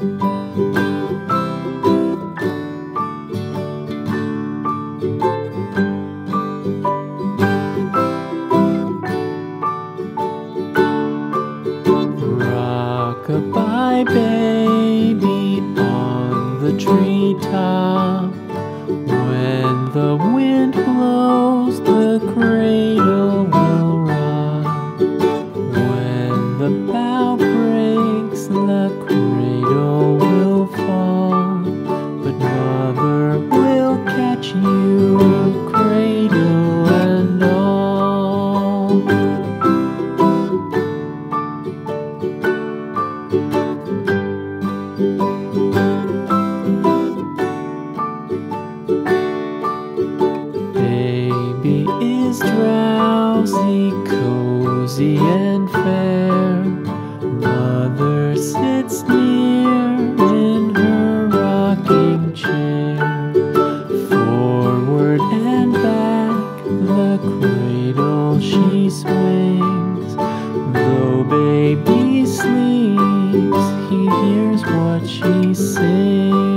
Rock-a-bye baby on the treetop. When the wind blows, the cradle will rock. When the bough breaks, the cradle will fall. But mother will catch you, cradle and all. Baby is drowsy, cozy and fair. Mother sits near in her rocking chair. Forward and back, the cradle she swings. Though baby sleeps, he hears what she sings.